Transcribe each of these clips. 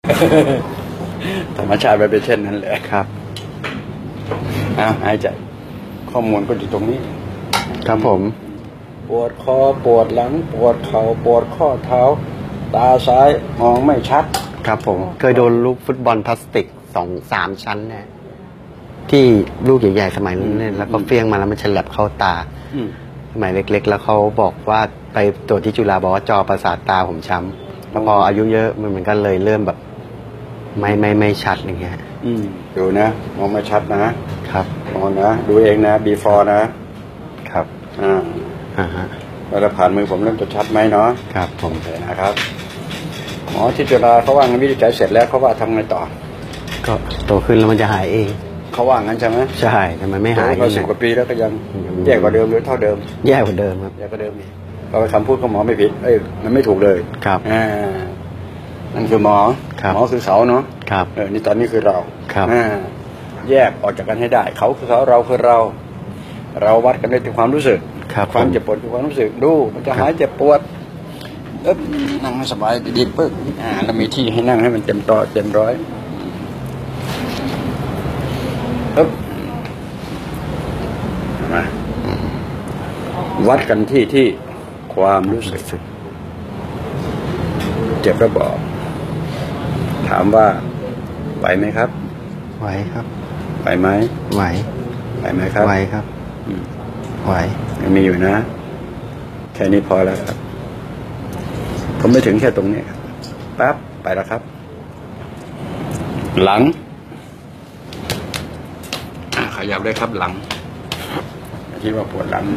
ธรรมชาติเป็นเช่นนั้นแหละครับหายใจข้อมูลก็อยู่ตรงนี้ครับผมปวดคอปวดหลังปวดเข่าปวดข้อเท้าตาซ้ายมองไม่ชัดครับผมเคยโดนลูกฟุตบอลพลาสติก2-3 ชั้นเนี่ยที่ลูกใหญ่ๆสมัยนั้นเนี่ยแล้วก็เฟี้ยงมาแล้วมันฉลับเข้าตาสมัยเล็กๆแล้วเขาบอกว่าไปตรวจที่จุฬาบอกว่าจอประสาทตาผมช้ำแล้วพออายุเยอะมันก็เลยเริ่มแบบไม่ชัดอย่างเงี้ยดูนะมองไม่ชัดนะครับมองนะดูเองนะ before นะครับเวลาผ่านมือผมเริ่มจะชัดไหมเนาะครับผมเลยนะครับหมอที่จุฬาเขาว่างั้นวิจัยเสร็จแล้วเขาว่าทำไงต่อก็โตขึ้นแล้วมันจะหายเองเขาว่างั้นใช่ไหมใช่แต่มันไม่หายมา10 กว่าปีแล้วก็ยังแย่กว่าเดิมหรือเท่าเดิมแย่กว่าเดิมครับแย่กว่าเดิมนี่เราคำพูดของหมอไม่ผิดมันไม่ถูกเลยครับนั่นคือหมอคือเขาเนาะครับนี่ตอนนี้คือเราครับแยกออกจากกันให้ได้เขาคือเขาเราคือเราวัดกันได้ที่ความรู้สึกความเจ็บปวดคือความรู้สึกดูมันจะหายเจ็บปวดนั่งให้สบายดีๆปึ๊บแล้วมีที่ให้นั่งให้มันเต็มต่อเต็มร้อยปึ๊บมาวัดกันที่ความรู้สึกเจ็บแล้วบอกถามว่าไหวไหมครับไหวครับไหวไหมไหวไหมครับไหวครับไหวยังมีอยู่นะแค่นี้พอแล้วครับผมไม่ถึงแค่ตรงนี้ครับปั๊บไปแล้วครับหลังขยับเลยครับหลังที่ว่าปวดหลัง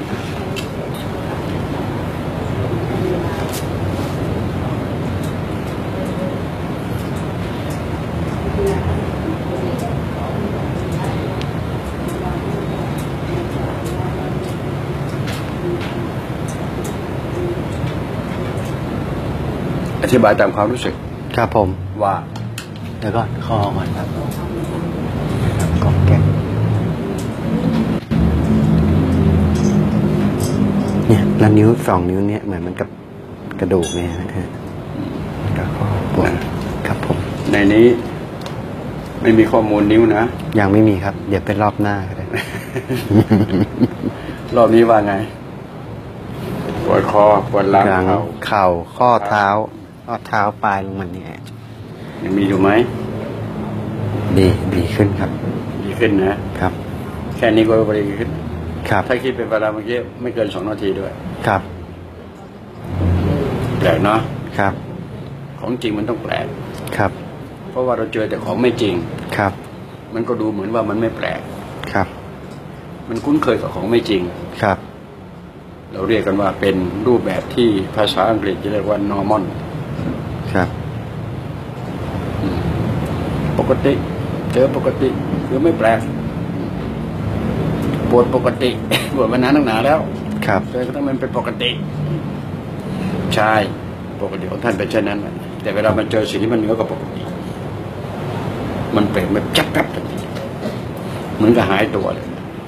อธิบายตามความรู้สึกครับผมว่าแล้วก็คอก่อนครับกอกแก๊กเนี่ยแล้วนิ้ว2 นิ้วเนี่ยเหมือนมันกับกระดูกเนี่ยนะฮะแล้วก็ปวดครับผมในนี้ไม่มีข้อมูลนิ้วนะยังไม่มีครับเดี๋ยวเป็นรอบหน้าก็ได้รอบนี้ว่าไงปวดคอปวดหลังเข่าข้อเท้าปลายลงมาเนี่ยยังมีอยู่ไหมดีขึ้นครับดีขึ้นนะครับแค่นี้ก็ดีขึ้นครับถ้าคิดเป็นเวลาเมื่อกี้ไม่เกิน2 นาทีด้วยครับแปลกเนาะครับของจริงมันต้องแปลกครับเพราะว่าเราเจอแต่ของไม่จริงครับมันก็ดูเหมือนว่ามันไม่แปลกครับมันคุ้นเคยกับของไม่จริงครับเราเรียกกันว่าเป็นรูปแบบที่ภาษาอังกฤษจะเรียกว่า normal ครับปกติเจอปกติคือไม่แปลกปวดปกติปวดมานานตั้งนานแล้วครับเจอก็ต้องมันเป็นปกติใช่ปกติของท่านเป็นเช่นนั้นแต่เวลามันเจอสิ่งที่มันเหนือกว่าปกติมันเปลี่ยนแบบจับทันทีเหมือนกับหายตัวเลย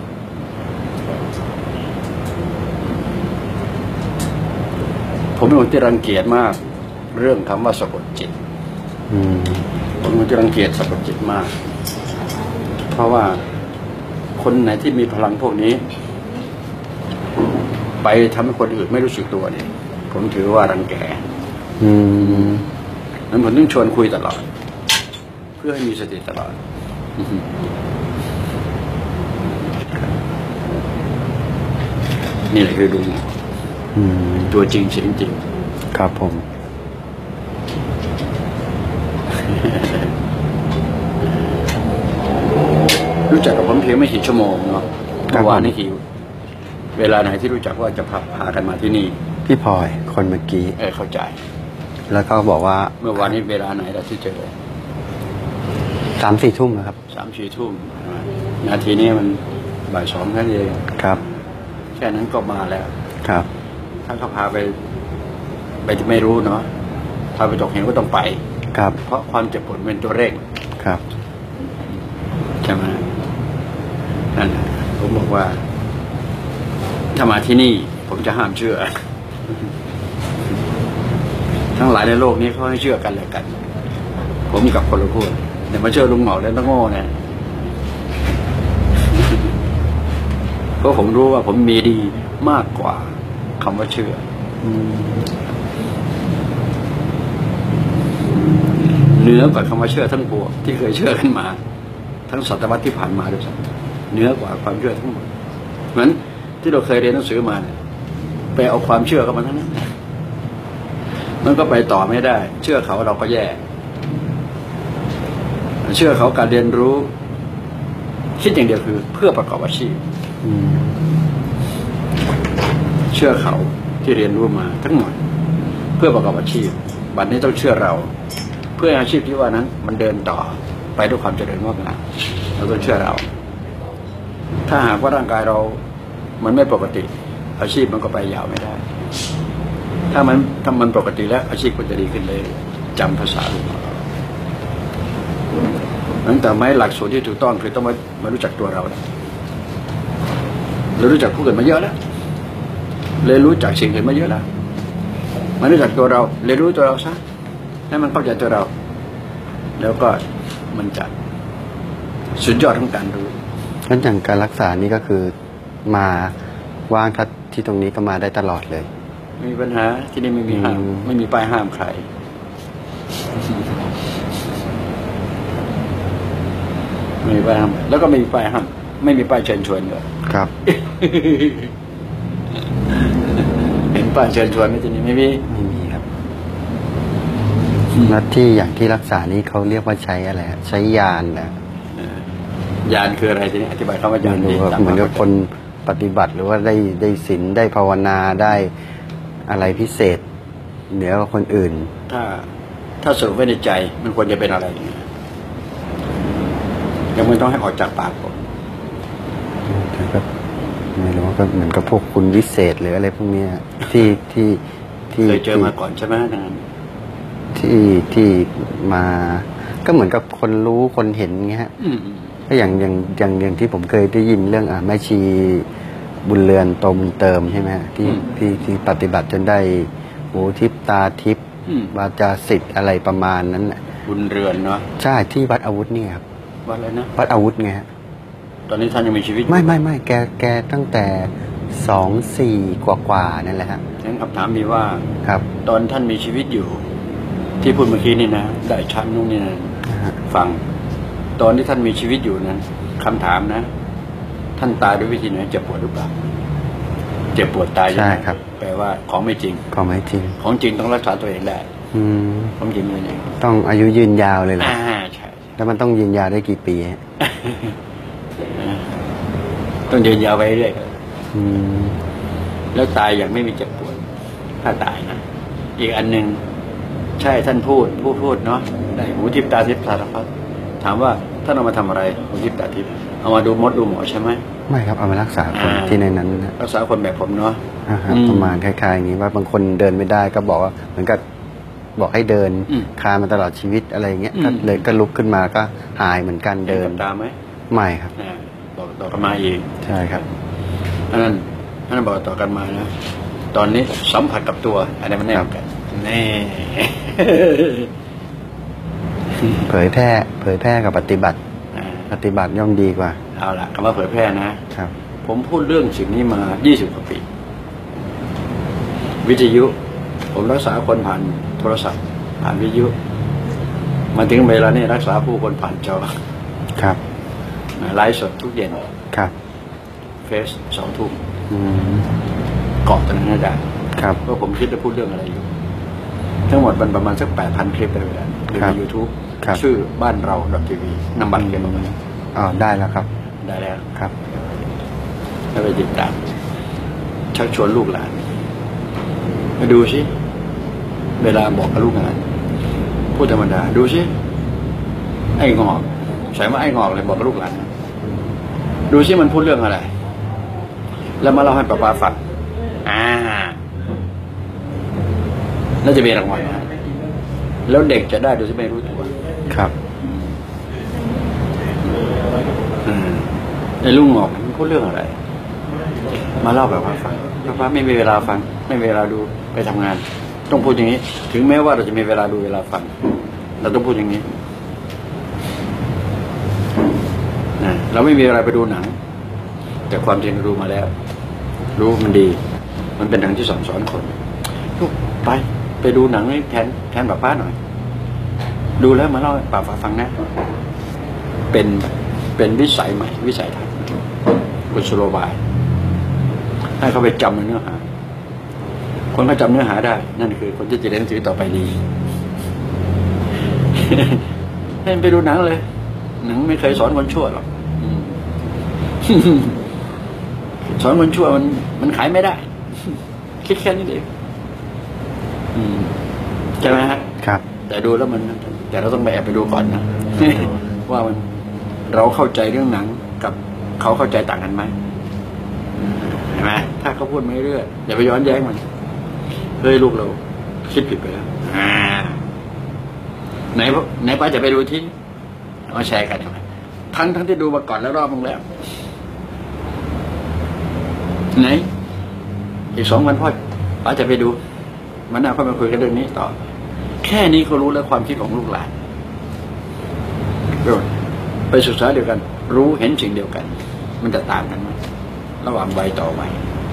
ผมเป็นคนที่รังเกียจมากเรื่องคำว่าสะกดจิตผมเป็นคนที่รังเกียจสะกดจิตมากเพราะว่าคนไหนที่มีพลังพวกนี้ไปทำให้คนอื่นไม่รู้สึกตัวเนี่ยผมถือว่ารังแกนั้นผมต้องชวนคุยตลอดเพื่อให้มีสติตลอดนี่แหละคือดูตัวจริงเสียงจริงครับผมรู้จักกับผมเพียงไม่กี่ชั่วโมงเนาะเมื่อวานนี้หิวเวลาไหนที่รู้จักว่าจะพากันมาที่นี่พี่พลอยคนเมื่อกี้เข้าใจแล้วก็บอกว่าเมื่อวานนี้เวลาไหนเราที่เจอ 3-4 ทุ่มนะครับ 3-4 ทุ่มนาทีนี้มันบ่าย 2แค่นี้เองครับแค่นั้นก็มาแล้วครับถ้าเขาพาไปจะไม่รู้เนาะพาไปตกเหวก็ต้องไปครับเพราะความเจ็บปวดเป็นตัวเร่งครับใช่ไหมนั่นผมบอกว่าถ้ามาที่นี่ผมจะห้ามเชื่อทั้งหลายในโลกนี้เขาให้เชื่อกันและกันผมกับคนละขั้วเนี่ยมาเชื่อลุงหงอกแล้วต้องโง่นะเพราะผมรู้ว่าผมมีดีมากกว่าคำว่าเชื่อเหนือกว่าคำว่าเชื่อทั้งปวงที่เคยเชื่อกันมาทั้งศตวรรษที่ผ่านมาด้วยซ้ำเหนือกว่าความเชื่อทั้งหมดเหมือนที่เราเคยเรียนหนังสือมาเนี่ยไปเอาความเชื่อเข้ามาทั้งนั้นมันก็ไปต่อไม่ได้เชื่อเขาเราก็แย่เชื่อเขาการเรียนรู้คิดอย่างเดียวคือเพื่อประกอบอาชีพเชื่อเขาที่เรียนรู้มาทั้งหมดเพื่อประกอบอาชีพบัดนี้ต้องเชื่อเราเพื่ออาชีพที่ว่านั้นมันเดินต่อไปด้วยความเจริญงอกงามเราต้องเชื่อเราถ้าหากว่าร่างกายเรามันไม่ปกติอาชีพมันก็ไปยาวไม่ได้ถ้ามันปกติแล้วอาชีพก็จะดีขึ้นเลยจำภาษาลูกตั้งแต่ไม่หลักสูตรที่ถูกต้องคือต้องมารู้จักตัวเราเรารู้จักผู้อื่นมาเยอะแล้วเลยรู้จักสิ่งอื่นมาเยอะแล้วมารู้จักตัวเราเรียนรู้ตัวเราซะให้มันเข้าใจตัวเราแล้วก็มันจะสุดยอดของการรู้งั้นอย่างการรักษานี่ก็คือมาว่างทัดที่ตรงนี้ก็มาได้ตลอดเลยไม่มีปัญหาที่นี่ไม่มีห้ามไม่มีป้ายห้ามใครไม่มีป้ายห้ามแล้วก็ไม่มีป้ายห้ามไม่มีป้ายเชิญชวนด้วยครับเห็นป้ายเชิญชวนไหมที่นี่ไม่มีครับแล้วที่อย่างที่รักษานี้เขาเรียกว่าใช้อะไรใช้ยานนะยานคืออะไรทีนี้อธิบายคำว่ายานนี่เหมือนกับคนปฏิบัติหรือว่าได้ศีลได้ภาวนาได้อะไรพิเศษเหนือกว่าคนอื่นถ้าสรุปไว้ในใจมันควรจะเป็นอะไรยังไม่ต้องให้ออกจากปากผมไม่รู้ก็เหมือนกับพวกคุณวิเศษหรืออะไรพวกนี้ที่เคยเจอมาก่อนใช่ไหมนานที่มาก็เหมือนกับคนรู้คนเห็นเงี้ยก็อย่างที่ผมเคยได้ยินเรื่องแม่ชีบุญเรือนโตบุญเติมใช่ไหมที่ปฏิบัติจนได้หูทิพตาทิพวาจาสิทธิ์อะไรประมาณนั้นบุญเรือนเนาะใช่ที่วัดอาวุธเนี่ยครับวัดอะไรนะวัดอาวุธไงฮะตอนนี้ท่านยังมีชีวิตไม่แกตั้งแต่24 กว่านั่นแหละฮะงั้นคำถามมีว่าครับตอนท่านมีชีวิตอยู่ที่พูดเมื่อกี้นี่นะได้ชั้นนู่นนี่นะฟังตอนที่ท่านมีชีวิตอยู่นั้นคำถามนะท่านตายด้วยวิธีไหนเจ็บปวดหรือเปล่าเจ็บปวดตายใช่ไหมครับแปลว่าของไม่จริงของไม่จริงของจริงต้องรักษาตัวเองได้ของจริงเลยเนี่ยต้องอายุยืนยาวเลยเหรอใช่แล้วมันต้องยืนยาวได้กี่ปีฮะต้องยืนยาวไปเรื่อยแล้วตายอย่างไม่มีเจ็บปวดถ้าตายนะอีกอันหนึ่งใช่ท่านพูดเนาะได้หูทิพตาทิพสารพัดถามว่าท่านเอามาทำอะไรหูทิพตาทิพเอามาดูมดดูหมอใช่ไหมไม่ครับเอามารักษาคนที่ในนั้นรักษาคนแบบผมเนาะประมาณคล้ายๆอย่างนี้ว่าบางคนเดินไม่ได้ก็บอกว่าเหมือนกับบอกให้เดินคานมาตลอดชีวิตอะไรเงี้ยก็เลยก็ลุกขึ้นมาก็หายเหมือนกันเดินตามไหมไม่ครับบอกต่อกันมาเองใช่ครับนั่นบอกต่อกันมานะตอนนี้สัมผัสกับตัวอันนี้มันแน่กันแน่เผยแพร่กับปฏิบัติย่อมดีกว่าเอาล่ะคำว่าเผยแพร่นะครับผมพูดเรื่องสิ่งนี้มา20 กว่าปีวิทยุผมรักษาคนผ่านโทรศัพท์ผ่านวิทยุมาถึงเวลานี้รักษาผู้คนผ่านจอครับไลฟ์สดทุกเย็นครับเฟซ2 ทุ่มเกาะตรงนั้นได้ครับว่าผมคิดจะพูดเรื่องอะไรอยู่ทั้งหมดมันประมาณสัก 8,000 คลิปไปแล้วใน YouTube ชื่อบ้านเราทีวีนำบัตรเก็บมาได้แล้วครับได้แล้วครับแล้วไปติดตามชักชวนลูกหลานมาดูสิเวลาบอกกับลูกหลานพูดธรรมดาดูสิไอ้งอกใส่ว่าไอ้งอกเลยบอกกับลูกหลานดูสิมันพูดเรื่องอะไรแล้วมาเล่าให้ป้าฟังแล้วจะมีรางวัลแล้วเด็กจะได้โดยที่ไม่รู้ตัวครับในลุงงอกมันพูดเรื่องอะไรมาเล่าแบบว่าฟังป้าไม่มีเวลาฟังไม่มีเวลาดูไปทำงานต้องพูดอย่างนี้ถึงแม้ว่าเราจะมีเวลาดูเวลาฟังเราต้องพูดอย่างนี้เราไม่มีอะไรไปดูหนังแต่ความจริงรู้มาแล้ว รู้มันดี มันเป็นหนังที่สอนคนลูกไปดูหนังให้แทนป้าหน่อยดูแล้วมาเล่าให้ป้าฟังนะเป็นวิสัยใหม่วิสัยทัศน์กุศโลบายให้เขาไปจำเนื้อหาคนเขาจำเนื้อหาได้นั่นคือคนที่จะเรียนหนังสือต่อไปดี ให้ไปดูหนังเลยหนังไม่เคยสอนคนชั่วหรอก สอนคนชั่วมันขายไม่ได้ คิดแค่นี้เองใช่ไหมฮะครับแต่ดูแล้วแต่เราต้องไปแอบไปดูก่อนนะ ว่าเราเข้าใจเรื่องหนังกับเขาเข้าใจต่างกันไหมเห็นไหมถ้าเขาพูดไม่เรื่อยอย่าไปย้อนแย้งมันเฮ้ยลูกเราคิดผิดไปแล้วไหนป้าจะไปดูที่มาแชร์กันทั้งที่ดูมาก่อนแล้วรอบนึงแล้วไหนอีก2 วันพ่อป้าจะไปดูมันน่าค่อยมาคุยกันเรื่องนี้ต่อแค่นี้เขารู้แล้วความคิดของลูกหลานไปศึกษาเดียวกันรู้เห็นสิ่งเดียวกันมันจะต่างกันไหมระหว่างใบต่อใบ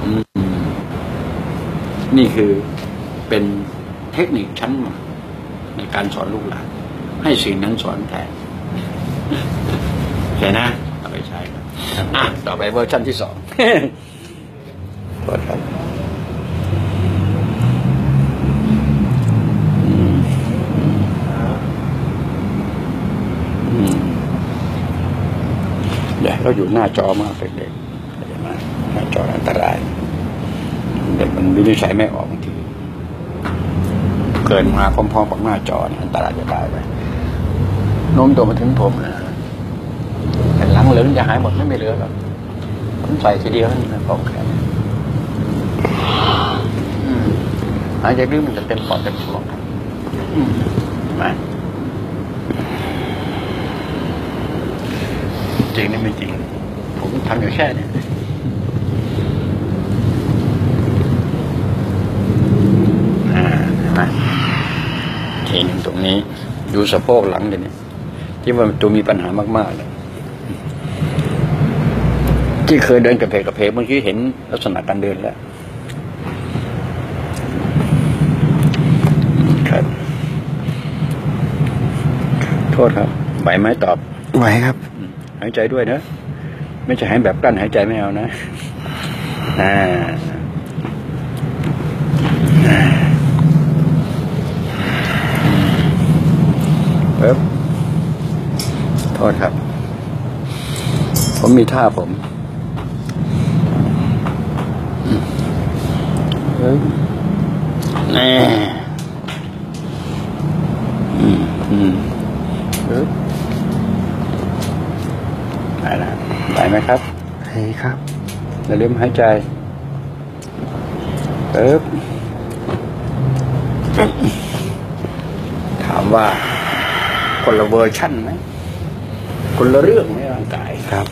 นี่คือเป็นเทคนิคชั้นใหม่ในการสอนลูกหลานให้สิ่งนั้นสอนแทนใช่นะเอาไปใช้ครับต่อไปเวอร์ชันที่2โทษครับเด็กเราอยู่หน้าจอมากเด็กหน้าจออันตรายเด็กมันวินิจฉัยไม่ออกบางทีเกิดมาพร้อมๆกับหน้าจออันตรายจะได้ไปโน้มตัวมาถึงผมนะแต่หลังเหลืองจะหายหมดไม่เหลือหรอกผมใส่ทีเดียวนั่นนะผมแค่หายใจลึกมันจะเต็มปอดเต็มท้องมาจริงนี่ไม่จริงผมทำอยู่แค่นี้มาทีหนึ่งตรงนี้ดูสะโพกหลังเดี๋ยวนี้ที่ว่าตัวมีปัญหามากๆเลยที่เคยเดินกระเพกเมื่อกี้เห็นลักษณะการเดินแล้วครับโทษครับไหวไหมตอบไหวครับหายใจด้วยนะไม่ใช่หายแบบกลั้นหายใจไม่เอานะโทษครับผมมีท่าผมแน่ได้แล้วได้ไหมครับได้ครับอย่าลืมหายใจถามว่าคนละเวอร์ชั่นไหมคนละเรื่องในร่างกายครับ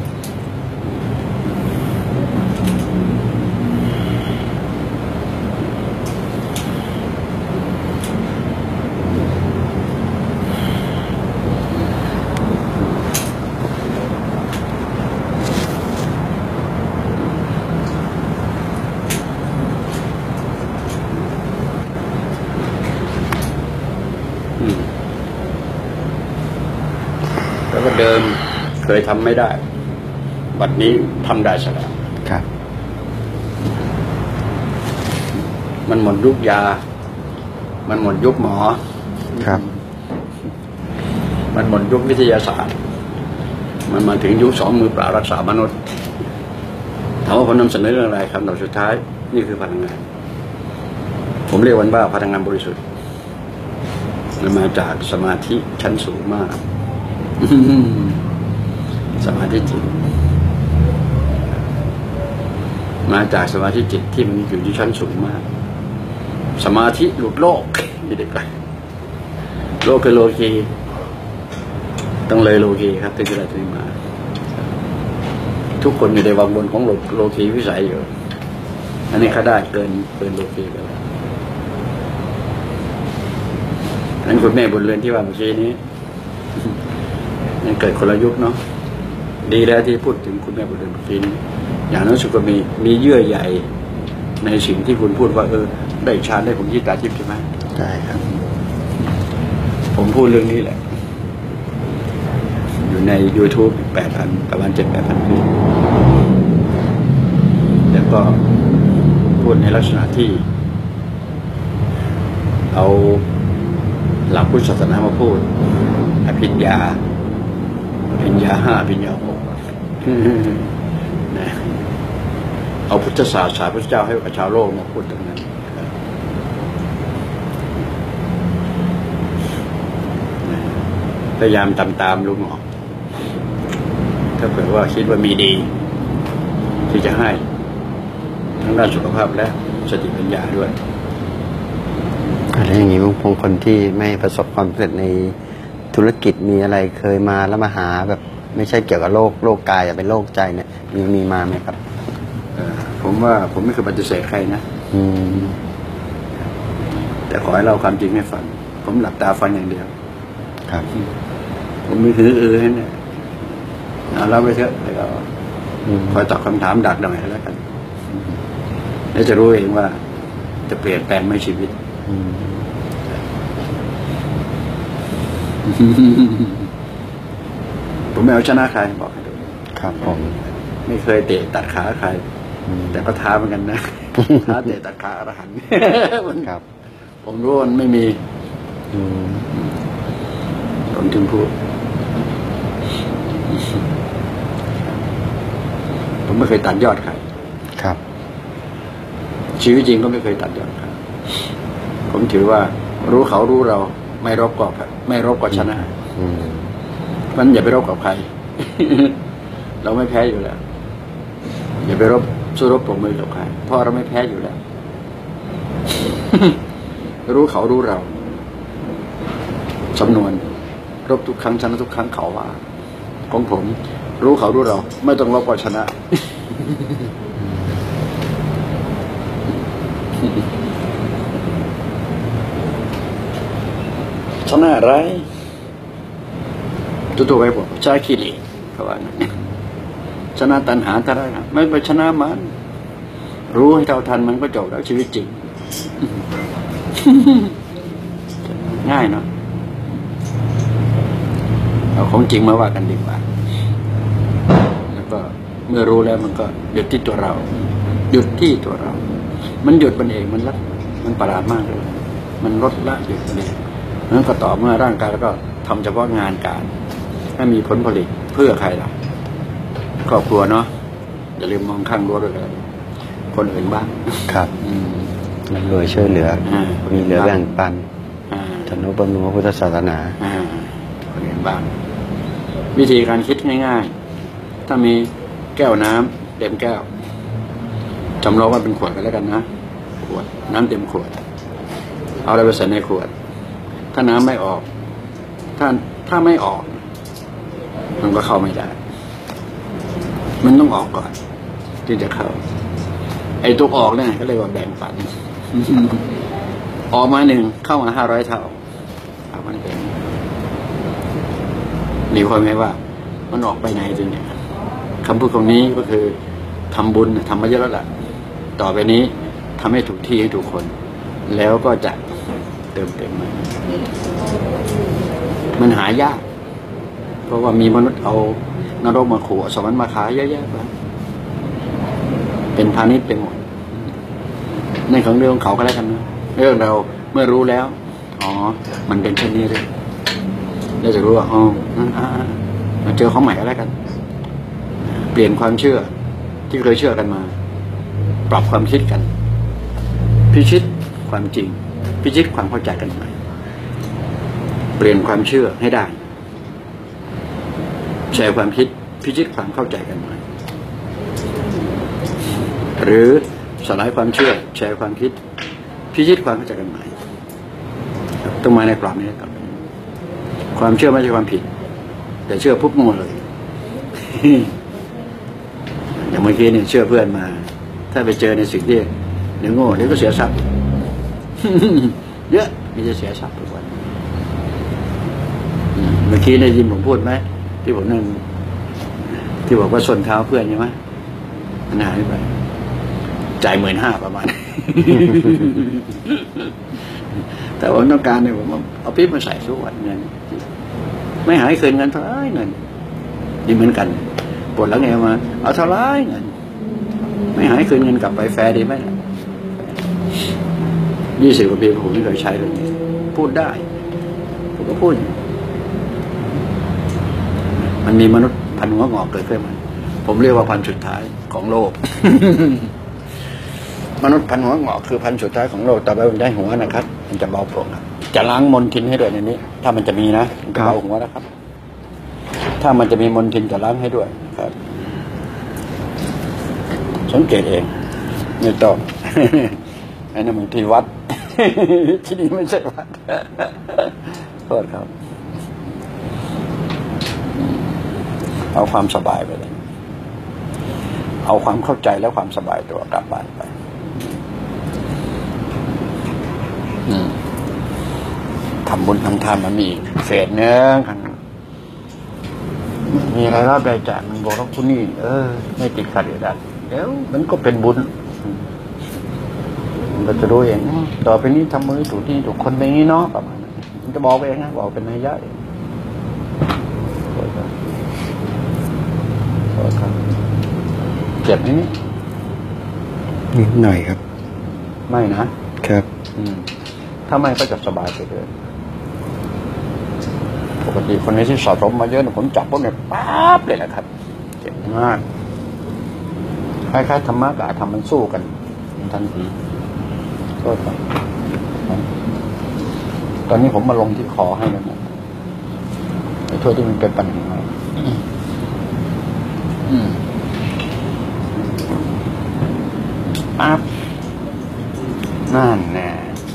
แล้วก็เดิมเคยทำไม่ได้บัดนี้ทำได้ซะแล้วครับมันหมดยุคยามันหมดยุคหมอครับมันหมดยุควิทยาศาสตร์มันมาถึงยุค2 มือเปล่ารักษามนุษย์ถามว่าผมนำเสนอเรื่องอะไรครับสุดท้ายนี่คือพลังงานผมเรียกมันว่าพลังงานบริสุทธิ์มันมาจากสมาธิชั้นสูงมากสมาธิจิตมาจากสมาธิจิตที่มันอยู่ที่ชั้นสูงมากสมาธิหลุดโลกนี่เด็กไปโลกคือโลกีต้องเลยโลกีครับถึงจะได้ถึงมาทุกคนอยู่ในวังวนของโลกีวิสัยอยู่อันนี้เขาได้เกินโลกีไปแล้วนั้นคุณแม่บนเรือนที่ว่าเมื่อกี้นี้มันเกิดคนละยุคเนาะดีแล้วที่พูดถึงคุณแม่บุญเรือนเมื่อกี้นี้อย่างนั้นสุดก็มีเยื่อใยในสิ่งที่คุณพูดว่าได้ฌานได้ผมยิตาทิพย์ใช่ไหมใช่ครับผมพูดเรื่องนี้แหละอยู่ใน YouTube 8,000ประมาณ 7-8,000 คลิปแล้วก็พูดในลักษณะที่เอาหลักพุทธศาสนามาพูดอภิญญา5อภิญญา6นะเอาพุทธศาสนาพระเจ้าให้กับชาวโลกมาพูดตรงนั้นพยายามตามลุงออกถ้าเผื่อว่าคิดว่ามีดีที่จะให้ทั้งด้านสุขภาพและสติปัญญาด้วยอะไรอย่างนี้บางคนที่ไม่ประสบความสำเร็จในธุรกิจมีอะไรเคยมาแล้วมาหาแบบไม่ใช่เกี่ยวกับโรคกายแต่เป็นโรคใจเนี่ยมีมาไหมครับผมว่าผมไม่เคยปฏิเสธใครนะแต่ขอให้เราความจริงให้ฟังผมหลับตาฟังอย่างเดียวครับผมมีให้เนี่ยเราไปเถอะแล้วก็คอยตอบคำถามดักหน่อยแล้วกันแล้วจะรู้เองว่าจะเปลี่ยนแปลงไหมชีวิตผมไม่เอาชนะใครบอกให้ดูครับผมไม่เคยเตะตัดขาใครแต่ก็ท้าเหมือนกันนะท้าเตะตัดขาอรหันต์ครับผมรู้มันไม่มีผมถึงพูดผมไม่เคยตัดยอดใครครับชีวิตจริงก็ไม่เคยตัดยอดใครผมถือว่ารู้เขารู้เราไม่รบก็ชนะมันอย่าไปรบกับใคร เราไม่แพ้อยู่แล้วอย่าไปสู้รบปรบมือกับใครเพราะเราไม่แพ้อยู่แล้ว รู้เขารู้เราสำนวนรบทุกครั้งชนะทุกครั้งเขาว่าของผมรู้เขารู้เราไม่ต้องรบก็ชนะ ชนะอะไรตัวไปบอกชนะกิเลสเขาว่าชนะตัณหาทาระไม่ไปชนะมันรู้ให้เท่าทันมันก็จบแล้วชีวิตจริง ง่ายเนาะเอาของจริงมาว่ากันดีกว่าแล้วก็เมื่อรู้แล้วมันก็หยุดที่ตัวเราหยุดที่ตัวเรามันหยุดมันเองมันละมันประหลาดมากเลยมันลดละหยุดมันเองนั้นก็ต่อเมื่อร่างกายแล้วก็ทำเฉพาะงานการให้มีผลผลิตเพื่อใครล่ะครอบครัวเนาะอย่าลืมมองข้างรั้วด้วยกันคนอื่นบ้างครับมันรวยช่วยเหลือมีเหลือแบ่งปันธนุบำรุงพระพุทธศาสนาคนอื่นบ้างวิธีการคิดง่ายๆถ้ามีแก้วน้ำเต็มแก้วจำลองว่าเป็นขวดกันแล้วกันนะขวดน้ำเต็มขวดเอาอะไรไปใส่ในขวดถ้าน้ำไม่ออกถ้าไม่ออกมันก็เข้าไม่ได้มันต้องออกก่อนจึงจะเข้าไอ้ตัวออกเนี่ยก็เรียกว่าแบ่งปัน ออกมา1เข้ามา500 เท่าเอามันเป็นหรือความหมายว่ามันออกไปไหนจริงเนี่ยคำพูดตรงนี้ก็คือทำบุญทำมาเยอะแล้วล่ะต่อไปนี้ทำให้ถูกที่ให้ถูกคนแล้วก็จะเติมเต็มมันหายากเพราะว่ามีมนุษย์เอานรกมาขู่สวรรค์มาขายเยอะแยะไปเป็นพาณิชย์เป็นหมดในของเรื่องเขาก็แล้วกันนะเรื่องเราเมื่อรู้แล้วอ๋อมันเป็นเช่นนี้เลยเราจะรู้ว่าอ๋อมาเจอของใหม่ก็แล้วกันเปลี่ยนความเชื่อที่เคยเชื่อกันมาปรับความคิดกันพิชิตความจริงพิชิตความเข้าใจกันใหม่เปลี่ยนความเชื่อให้ได้แชร์ความคิดพิชิตความเข้าใจกันใหม่หรือสลายความเชื่อแชร์ความคิดพิชิตความเข้าใจกันใหม่ต้องมาในกรอบนี้ครับความเชื่อไม่ใช่ความผิดแต่เชื่อปุ๊บมั่วเลย อย่างเมื่อกี้เนี่ยเชื่อเพื่อนมาถ้าไปเจอในสิ่งที่เดี๋ยวโง่เดี๋ยวก็เสียทรัพย์ เยอะมีจะเสียทรัพย์ทุกวันเมื่อกี้ได้ยินผมพูดไหมที่ผมนั่งที่บอกว่าส้นเท้าเพื่อนใช่ไหมมันหายไปจ่าย15,000ประมาณ แต่ผมต้องการเนี่ยผมเอาปิ๊บมาใส่ทุกวันเงินไม่หายคืนเงินเท่าไรเงินนี่เหมือนกันปวดหลังไงมาเอาเท่าไรเงินไม่หายคืนเงินกลับไปแฟร์ดีไหม20 กว่าปีผมไม่เคยใช้เลยพูดได้ผมก็พูดมันมีมนุษย์พันหัวงอกเกิดขึ้นมาผมเรียกว่าพันสุดท้ายของโลก มนุษย์พันหัวงอกคือพันสุดท้ายของโลกต่อไปมันได้หัวนะครับมันจะเบาโปร่งครับจะล้างมลทินให้ด้วยในนี้ถ้ามันจะมีนะมันจะเบาหัวนะครับถ้ามันจะมีมลทินจะล้างให้ด้วยครับสังเกตเองไม่ต้อง ไอ้นั่นมันที่วัด ที่นี่ไม่ใช่วัด โทษครับเอาความสบายไปเลยเอาความเข้าใจและความสบายตัวกลับบ้านไปทำบุญทำทานมันมีเศษเนื้อมีอะไรรับได้จากมันบอกว่าคุณนี่ไม่ติดขัดอยู่ดัดเดี๋ยวมันก็เป็นบุญมันก็จะรู้เองต่อไปนี้ทำมือถูกที่ถูกคนไปนี้เนาะประมาณนั้นมันจะบอกเองนะบอกเป็นนัยยะเองเจ็บนี้นิดหน่อยครับไม่นะครับถ้าไม่ก็จะสบายไปเลยปกติคนนี้ที่สอบสมมาเยอะผมจับพวกเนี่ยปั๊บเลยนะครับเจ็บมากคล้ายๆธรรมะกับธรรมมันสู้กันทันทีก็ตอนนี้ผมมาลงที่คอให้แล้วนะไอ้ทั่วที่มันเป็นปัญหาปั๊บนั่นแน่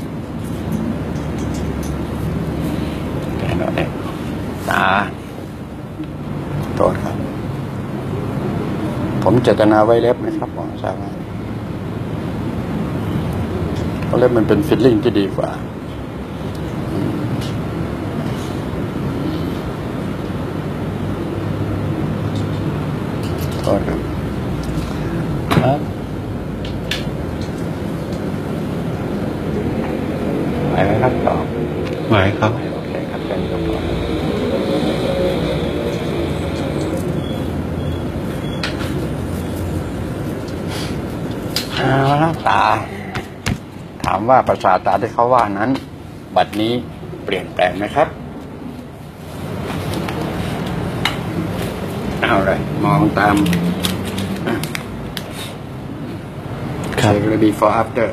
แต่หน่อยตาโทษครับผมเจตนาไว้เล็บนะครับผมทราบว่าเพราะเล็บมันเป็นฟิลลิ่งที่ดีกว่าโทษครับไหวไหมครับตอบไหวครับโอเคครับเป็นก็พอตาถามว่าประสาทตาที่เขาว่านั้นบัดนี้เปลี่ยนแปลงไหมครับเอาเลยมองตามครับ before after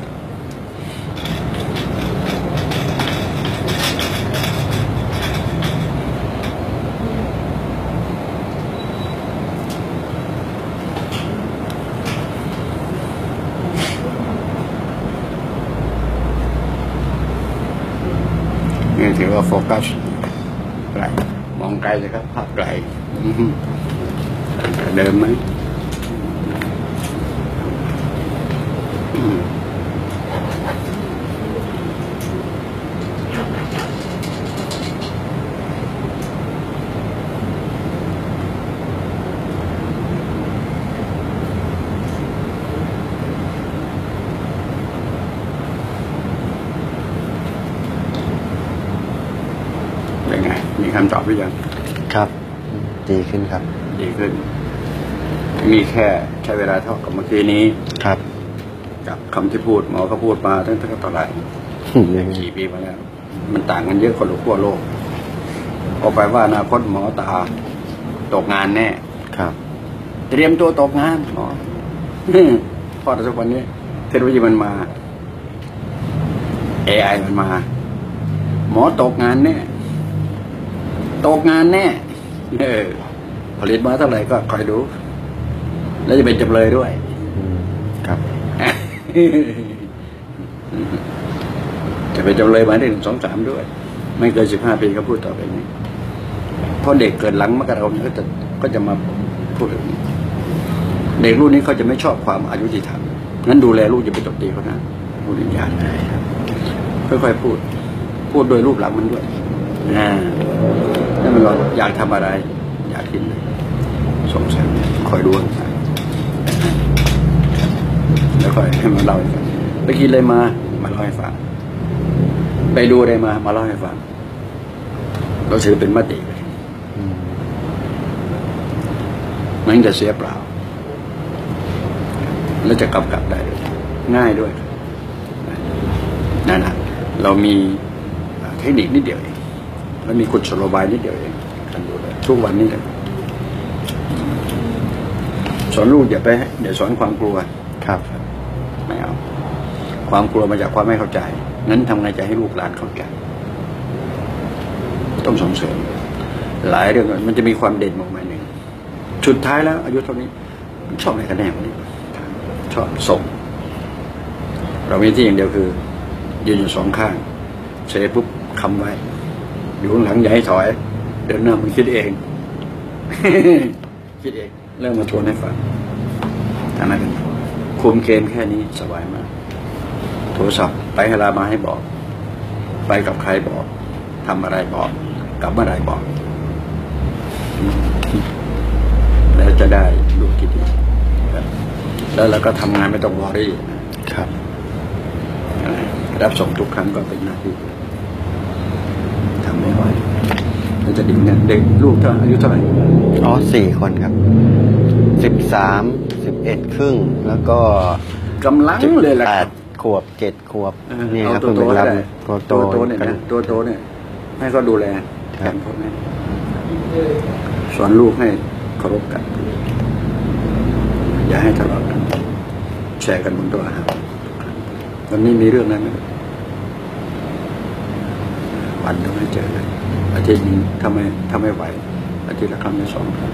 นี่ถือว่าโฟกัสไกลมองไกลเลยครับภาพไกลเดิมไหมเป็นไงมีคำตอบหรือยังครับดีขึ้นครับดีขึ้นมีแค่ใช้เวลาเท่ากับเมื่อกี้นี้ครับกับคำที่พูดหมอเขาพูดมาตั้งแต่เท่าไหร่กี่ปีมาแล้วมันต่างกันเยอะคนละขั้วโลกออกไปว่าอนาคตหมอตาตกงานแน่ครับเตรียมตัวตกงานหมอพอทุกวันนี้เทคโนโลยีมันมา AI มันมาหมอตกงานแน่ตกงานแน่ผลิตมาเท่าไหร่ก็คอยดูแล้วจะเป็นจำเลยด้วยครับจะเป็นจำเลยมาได้1 2 3ด้วยไม่เกิน15 ปีก็พูดต่อไปนี้เพราะเด็กเกิดหลังมกราคมก็จะมาพูดแบบนี้เด็กรุ่นนี้เขาจะไม่ชอบความอายุติธรรมงั้นดูแลลูกอย่าไปตบตีเขานะพูดอย่างนี้ค่อยๆพูดโดยรูปหลังมันด้วยนั่นมันอยากทำอะไรอยากกินสงสัยคอยดูแล้วค่อยให้มาเล่าให้ฟังไปกินอะไรมาเล่าให้ฟังไปดูอะไรมาเล่าให้ฟังเราถือเป็นมติมันจะเสียเปล่าแล้วจะกลับได้ง่ายด้วยนั่นนะเรามีเทคนิคนิดเดียวเองแล้วมีกุศโลบายนิดเดียวเองกันดูเลยทุกวันนี้เลยสอนลูกอย่าสอนความกลัวครับไม่เอาความกลัวมาจากความไม่เข้าใจงั้นทำไงจะให้ลูกหลานเข้าใจต้องส่งเสริมหลายเรื่องมันจะมีความเด่นออกมาหนึ่งสุดท้ายแล้วอายุเท่านี้ชอบอะไรกันแน่วันนี้ชอบส่งเรามีที่อย่างเดียวคือยืนอยู่สองข้างเสร็จปุ๊บคำไว้อยู่ข้างหลังอย่าให้ถอยเดินหน้ามึงคิดเอง คิดเองเริ่มมาชวนให้ฟังทางนั้นคุมเกมแค่นี้สบายมากโทรศัพท์ไปให้ลามาให้บอกไปกับใครบอกทำอะไรบอกกลับเมื่อไรบอกแล้วจะได้ลูกที่ดีแล้วเราก็ทำงานไม่ต้องวอรี่ครับรับส่งทุกครั้งก็เป็นหน้าที่ทำไม่ไหวเราจะดิ่งกันเด็กลูกเท่าอายุเท่าไหร่ 4 คนครับ13 11 ครึ่งแล้วก็กำลังเลยแหละ 8 ขวบ 7 ขวบนี่ครับตัวโตได้ตัวเนี่ยตัวโตเนี่ยให้เขาดูแลกันพวกนี้สอนลูกให้เคารพกันอย่าให้ทะเลาะกันแชร์กันบนโต๊ะอาหารวันนี้มีเรื่องนั้นไหมวันต้องให้เจอกันอาทิตย์นี้ทำไมไหวอาทิตย์ละครั้งละ2 ครั้ง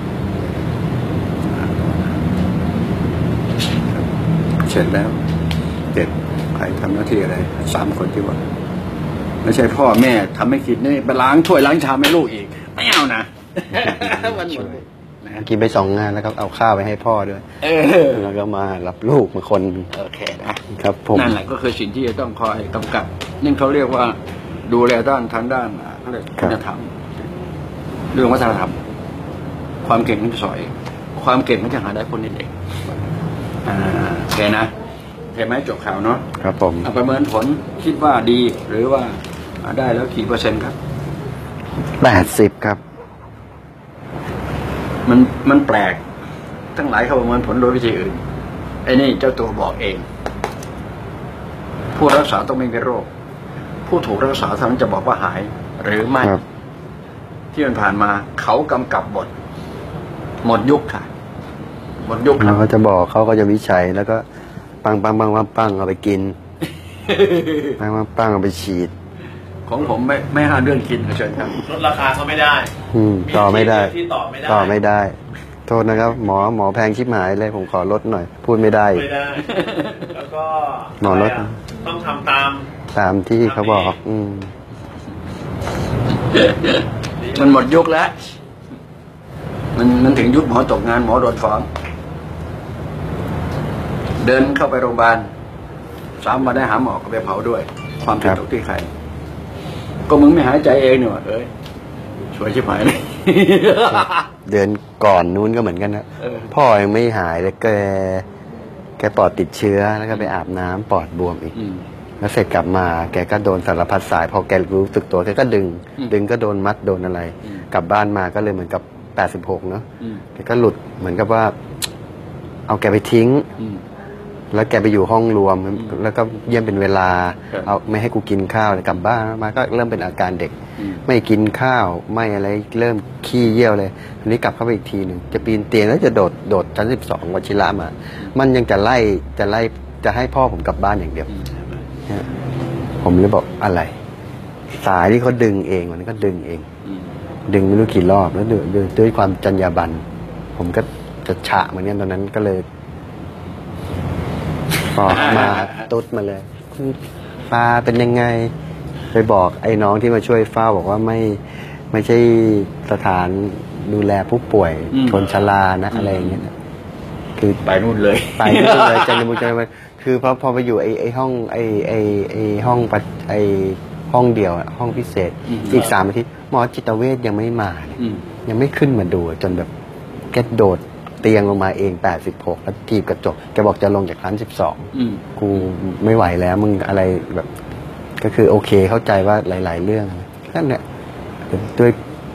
เสร็จแล้วเด็กใครทำหน้าที่อะไร3 คนที่ว่าไม่ใช่พ่อแม่ทำไม่คิดนี่ไปล้างถ้วยล้างชามให้ลูกอีกไม่เอานะวันหมดกินไป2 งานแล้วก็เอาข้าวไปให้พ่อด้วยแล้วก็มารับลูกมาคนโอเคนะครับผมนั่นแหละก็คือสิ่งที่จะต้องคอยกำกับนี่เขาเรียกว่าดูแลทางด้านเขาเรียกวัฒนธรรมเรื่องวัฒนธรรมความเก่งมันจะสอยความเก่งมันจะหาได้คนเด็กโอเคนะเห็นไหมจบข่าวเนาะครับผมประเมินผลคิดว่าดีหรือว่าได้แล้วกี่%ครับ 80ครับมันแปลกทั้งหลายเขาประเมินผลโดยวิธีอื่นไอ้นี่เจ้าตัวบอกเองผู้รักษาต้องไม่มีโรคผู้ถูกรักษาเท่านั้นจะบอกว่าหายหรือไม่ที่มันผ่านมาเขากำกับบทหมดยุคค่ะหมดยุคเราก็จะบอกเขาก็จะวิจัยแล้วก็ปังเอาไปกินปังเอาไปฉีดของผมไม่ห้ามเรื่องกินเชิญครับลดราคาเขาไม่ได้ต่อไม่ได้ที่ต่อไม่ได้ โทษนะครับหมอแพงชิบหายเลยผมขอลดหน่อยพูดไม่ได้แล้วก็หมอลดต้องทำตามที่เขาบอกมันหมดยุคแล้วมันถึงยุคหมอตกงานหมอโดนฟ้องเดินเข้าไปโรงพยาบาล3 วันได้หาหมอก็ไปเผาด้วยความผิดตกที่ใครก็มึงไม่หายใจเองเนี่ยช่วยชิบหายเลยเดือนก่อนนู้นก็เหมือนกันนะพ่อยังไม่หายเลยแกปอดติดเชื้อแล้วก็ไปอาบน้ำปอดบวมอีกแล้วเสร็จกลับมาแกก็โดนสารพัดสายพอแกรู้สึกตัวแกก็ดึงก็โดนมัดโดนอะไรกลับบ้านมาก็เลยเหมือนกับ86เนาะแกก็หลุดเหมือนกับว่าเอาแกไปทิ้งแล้วแกไปอยู่ห้องรวมแล้วก็เยี่ยมเป็นเวลาเอาไม่ให้กูกินข้าวกลับบ้านมาก็เริ่มเป็นอาการเด็กไม่กินข้าวไม่อะไรเริ่มขี้เยี่ยวเลยทีนี้กลับเข้าไปอีกทีหนึ่งจะปีนเตียงแล้วจะโดดชั้น12วชิระมามันยังจะไล่จะให้พ่อผมกลับบ้านอย่างเดียวผมเลยบอกอะไรสายที่เขาดึงเองมันก็ดึงเองดึงไม่รู้กี่รอบแล้วด้วยความจรรยาบรรณผมก็จะฉะเหมือนกันตอนนั้นก็เลยบอกมาตุ๊ดมาเลยปลาเป็นยังไงไปบอกไอ้น้องที่มาช่วยเฝ้าบอกว่าไม่ใช่สถานดูแลผู้ป่วยคนชรานะอะไรอย่างเงี้ยคือไปนู่นเลยจันทบุรีคือพอไปอยู่ไอ้ห้องห้องห้องเดียวห้องพิเศษอีก3 อาทิตย์หมอจิตเวชยังไม่มายังไม่ขึ้นมาดูจนแบบแกโดดเตียงลงมาเอง86แล้วถีบกระจกแกบอกจะลงจากชั้น12กูไม่ไหวแล้วมึงอะไรแบบก็คือโอเคเข้าใจว่าหลายๆเรื่องนั่นแหละด้วย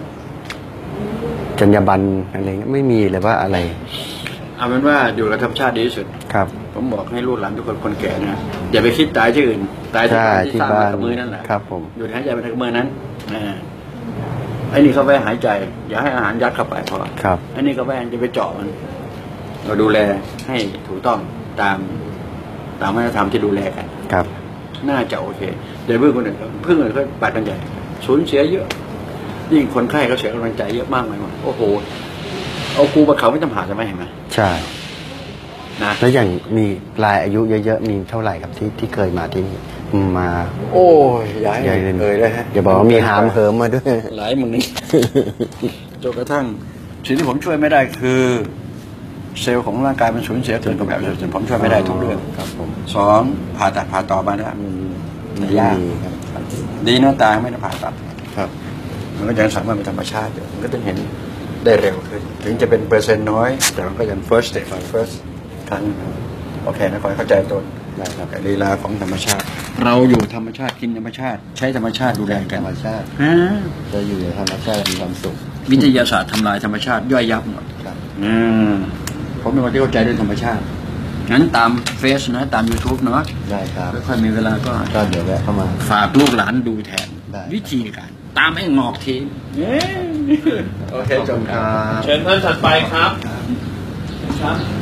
จรรยาบรรณอะไรไม่มีเลยว่าอะไรเอาเป็นว่าอยู่กับธรรมชาติดีที่สุดครับผมบอกให้ลูกหลานทุกคนแก่นะอย่าไปคิดตายที่อื่นตายที่สร้างมากับมือนั่นแหละครับผมอยู่หายใจไปทางมือนั้นไอ้นี่เขาไปหายใจอย่าให้อาหารยัดเข้าไปพอครับไอ้นี่ก็แว่นจะไปเจาะมันเราดูแลให้ถูกต้องตามวัฒนธรรมที่ดูแลกันครับน่าจะโอเคเดี๋ยวเพื่อนคนอื่นเขาบาดกันใหญ่สูญเสียเยอะยิ่งคนไข้เขาเสียกำลังใจเยอะมากเลยโอ้โหเอากูมาเขาไม่ต้องผ่าใช่ไหมเห็นไหมใช่นะแล้วอย่างมีรายอายุเยอะๆมีเท่าไหร่ครับที่เคยมาที่นี่มาโอ้ยย้ายเลยได้ฮะอย่าบอกว่ามีหามเหิมมาด้วยหลายมึงนี่จนกระทั่งสิ่งที่ผมช่วยไม่ได้คือเซลล์ของร่างกายมันสูญเสียเกินกว่าแบบผมช่วยไม่ได้ทุกเรื่องครับผม 2ผ่าตัดผ่าต่อมาได้ยากดีนะตาไม่ได้ผ่าตัดครับมันก็ยังสามารถเป็นธรรมชาติอยู่มันก็จะเห็นได้เร็วขึ้นถึงจะเป็นเปอร์เซ็นต์น้อยแต่มันก็ยัง first step first ครั้งโอเคนะคอยเข้าใจตัวลีลาของธรรมชาติเราอยู่ธรรมชาติกินธรรมชาติใช้ธรรมชาติดูแลกันธรรมชาติจะอยู่ในธรรมชาติมีความสุขวิทยาศาสตร์ทำลายธรรมชาติย่อยยับหมดผมเป็นคนที่เข้าใจเรื่องธรรมชาติงั้นตามเฟซนะตาม YouTube เนาะได้ครับค่อยมีเวลาก็เดี๋ยวแวะเข้ามาฝากลูกหลานดูแทนวิธีการตามให้งอกทีโอเคจบครับเชิญท่านถัดไปครับ